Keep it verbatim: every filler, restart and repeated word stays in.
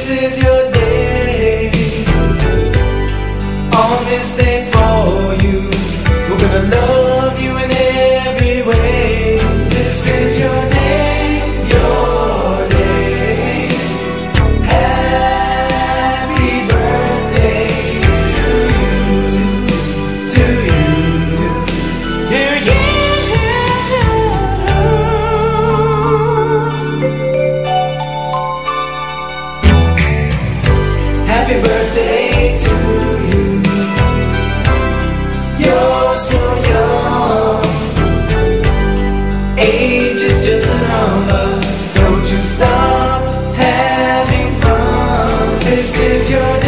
This is your day. On this day for you, we're gonna love you in every way. This is your day, your day. Happy birthday to you, to you, to you. Happy birthday to you. You're so young. Age is just a number. Don't you stop having fun. This is your